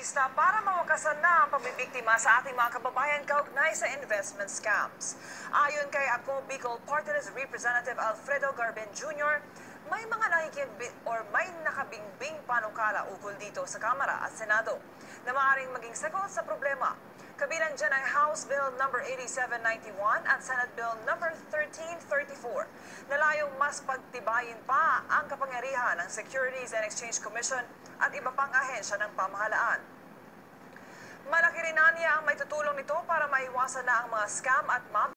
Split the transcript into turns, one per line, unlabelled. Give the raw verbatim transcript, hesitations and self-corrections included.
lista para mawakasan na ang pambibiktima sa ating mga kababayan kaugnay sa investment scams. Ayon kay Ako Bicol Party List Representative Alfredo Garben Junior, may mga nakikibig or may nakabingbing panukala ukol dito sa Kamara at Senado na maaaring maging sagot sa problema. Kabilang dyan ay House Bill number eighty-seven ninety-one at Senate Bill number thirteen thirty-four na layong mas pagtibayin pa ang kapangyarihan ng Securities and Exchange Commission at iba pang ahensya ng pamahalaan. Malaki rin niya ang may tutulong nito para maiwasan na ang mga scam at mob